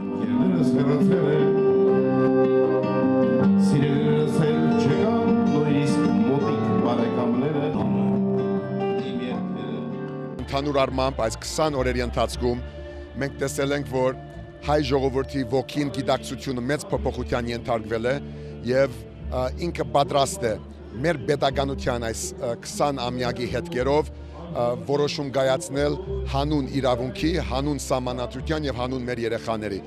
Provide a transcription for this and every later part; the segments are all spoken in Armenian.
Ընդհանուր առմամբ այս 20 օրերի ընթացքում մենք տեսել ենք, որ հայ ժողովրդի ոգին գիտակցությունը մեծ փոփոխության ենթարկվել է եւ ինքը պատրաստ է մեր պետականության այս 20 ամյակի հետքերով որոշում կայացնել հանուն իրավունքի, հանուն սահմանադրության եւ հանուն մեր երեխաների։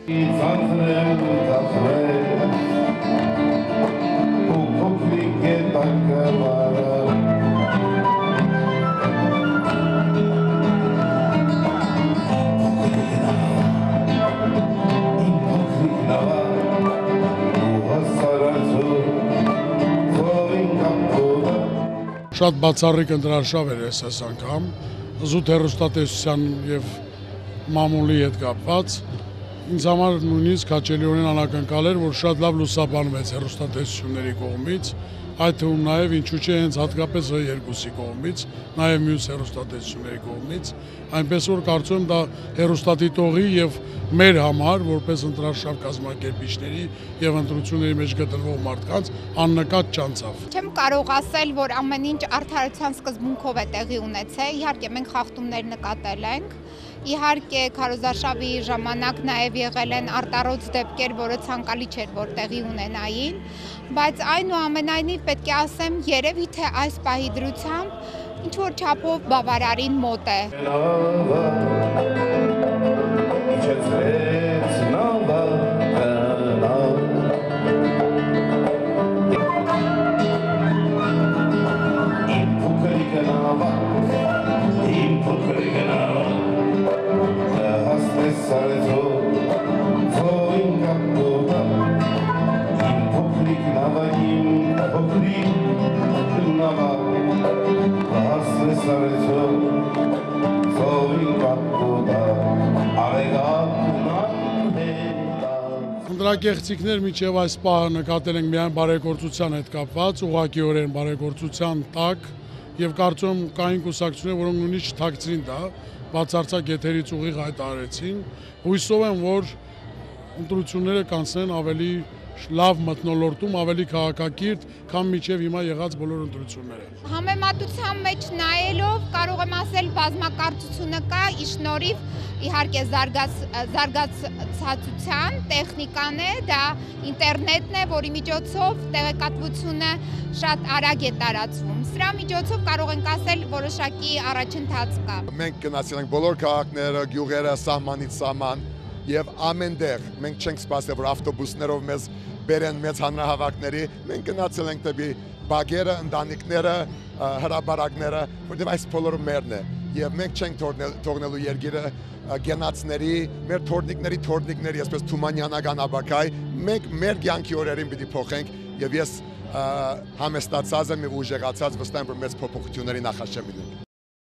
Շատ բացառիկ ընտրարշավ էր այս անգամ, զուտ հեռուստատեսության եւ մամուլի հետ կապված։ Ինձ համար նույնիսկ հաճելիորեն անակնկալ էր, որ շատ լավ լուսաբանվեց հեռուստատեսությունների կողմից, այդ թվում նաեւ ինչու՞ չէ հենց հատկապես երկուսի կողմից, նաեւ մյուս հեռուստատեսությունների կողմից, այնպես որ կարծում եմ դա հեռուստադիտողի եւ մեր համար, որպես ընտրարշավ կազմակերպիչների եւ ընտրությունների մեջ գտնվող մարդկանց աննկատ չանցավ։ Չեմ կարող ասել, որ ամեն ինչ արդարության սկզբունքով է տեղի ունեցել, իհարկե մենք խախտումներ նկատել ենք, իհարկե քարոզարշավի ժամանակ նաև եղել են արտառոց դեպքեր, որը ցանկալի չէր, որ տեղի ունենային, բայց այնուամենայնիվ պետք է ասեմ, երևի թե այս պահի դրությամբ ինչ-որ չափով բավարարին մոտ է։ Ընտրակեղծիքներ մինչև այս պահը նկատել ենք միայն բարեգործության հետ կապված, ուղղակիորեն բարեգործության տակ եւ կարծում կային կուսակցություններ, որոնք նույնիսկ չթաքցրին դա, բացարձակ եթերից ուղիղ հայտարարեցին։ Հույսով եմ, որ ընտրությունները կանցնեն ավելի լավ մթնոլորտում, ավելի քաղաքակիրթ, քան մինչև հիմա եղած բոլոր ընտրությունները։ Համեմատության մեջ նայելով կարող եմ ասել բազմակարծությունը կա, ի շնորհիվ իհարկե զարգացածության տեխնիկան է, դա ինտերնետն է, որի միջոցով տեղեկատվությունը շատ արագ է տարածվում։ Սրա միջոցով կարող ենք ասել որոշակի առաջընթաց կա։ Մենք գնացել ենք բոլոր քաղաքները, գյուղերը, սահմանից սահման եւ ամենտեղ մենք չենք սպասել, որ ավտոբուսներով մեզ բերեն մեծ հանրահավաքների, մենք գնացել ենք դեպի բակերը, ընտանիքները, հրապարակները, որտեղ այս բոլորը մերն է եւ մենք չենք թողնելու երկիրը գենացների, մեր թորնիկների, այսպես թումանյանական աբակայ, մենք մեր կյանքի օրերին պիտի փոխենք եւ ես համեստացած եմ եւ ուժեղացած վստահ եմ, որ մեծ փոփոխությունների նախաշեմ լինենք։